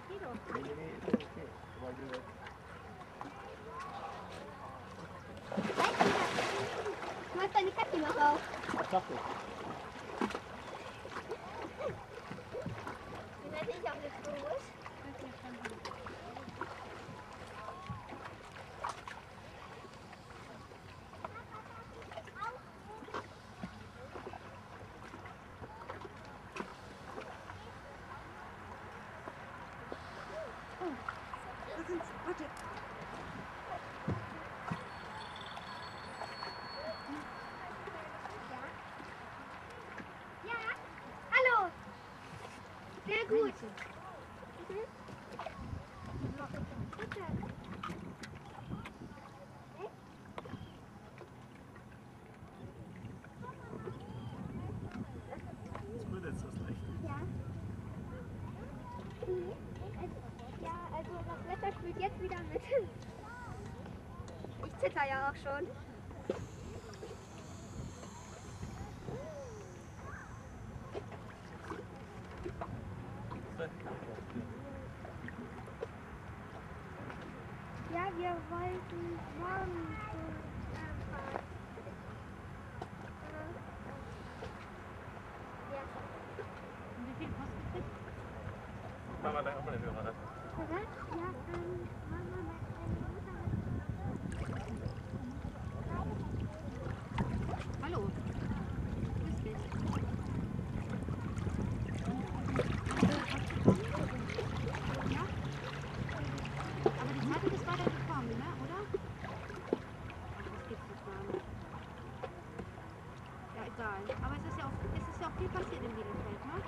Geh doch. Nee, ist doch okay. Weil du Du hast deine Kacke noch auf. was sagst du? Wie werde ich auch jetzt los? Warte. Ja? Hallo! Sehr gut. Mhm. Bitte. Das wird jetzt was leicht. Ja. Ja, also das Wetter spielt jetzt wieder mit. Ich zitter ja auch schon. Ja, wir wollten morgen fahren. Ja. Und wie viel kostet das? Mama, dann auch mal den Hörer ran. Korrekt? Ja, Mama, meine Mutter Hallo. Grüß dich. Ja? Aber die Zeitung ist weiter gekommen, ne? Oder? Ach, das gibt's nicht gar nicht. Ja, egal. Aber es ist ja auch viel passiert in Bielefeld, ne?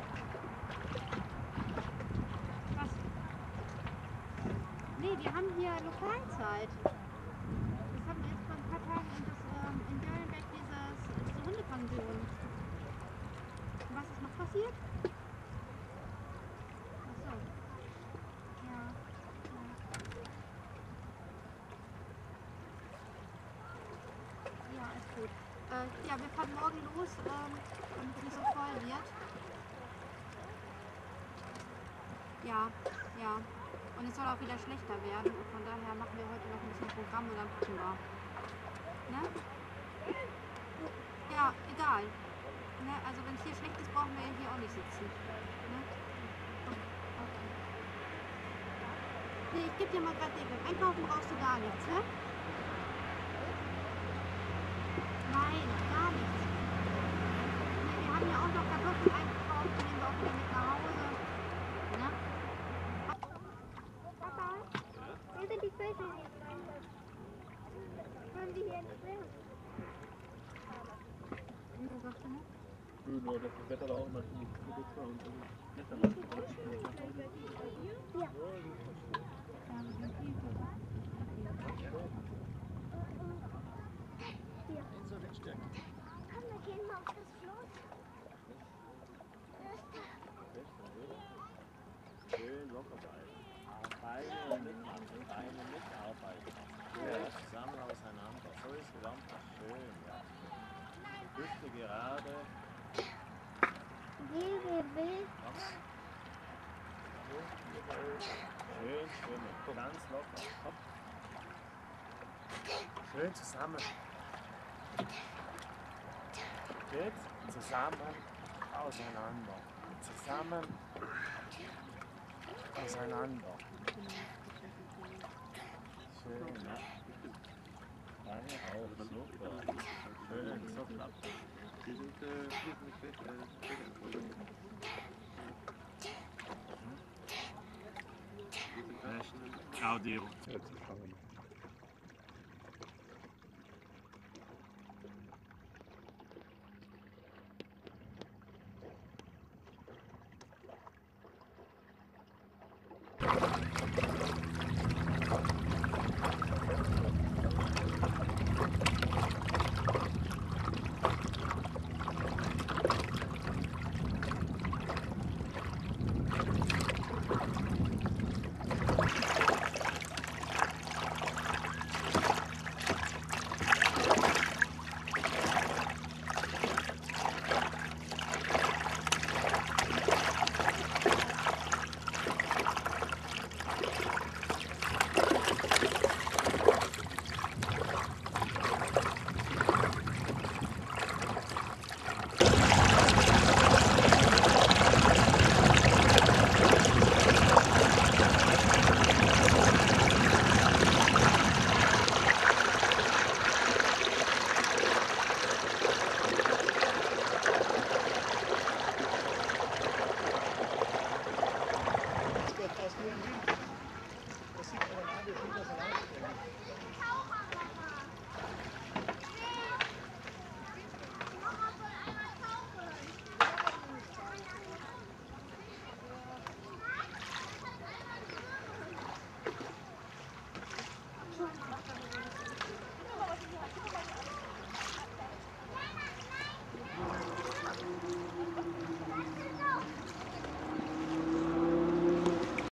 Was? Nee, wir haben hier Lokalzeit. Das haben wir jetzt vor ein paar Tagen in Döllenbeck diese Hundepension. Und was ist noch passiert? Ach so. Ja. Ja, ist gut. Ja, wir fahren morgen los, damit es nicht so voll wird. Ja, ja. Und es soll auch wieder schlechter werden. Und von daher machen wir heute noch ein bisschen Programm und dann gucken wir. Ne? Ja, egal. Ne? Also wenn es hier schlecht ist, brauchen wir hier auch nicht sitzen. Ne? Okay. Nee, ich gebe dir mal gerade den. Beim Einkaufen brauchst du gar nichts, ne? Nein, gar nichts. Nee, wir haben ja auch noch Kartoffeln eingekauft, die nehmen wir auch wieder mit nach Hause. Ne? Papa, wo sind die Vögel jetzt? Wollen die hier nicht mehr? Was sagst du noch? Nur, dass das Wetter da auch immer ziemlich gut ist und Wetter Ja. nicht so windstärke. Komm, wir gehen mal auf das Floß. Schön locker bleiben. Beine mitmachen, Beine mitarbeiten. Ja, zusammen auseinander. So ist Rampe schön, ja. Hüfte gerade. Wirbel. Schön schwimmen. Ganz locker. Hopp. Schön zusammen. Jetzt zusammen auseinander. Zusammen auseinander. Schön, ja. Beine auch, super. Schön, so klappt. Die sind nicht schlecht. Claudio. Ja, Zuschauer.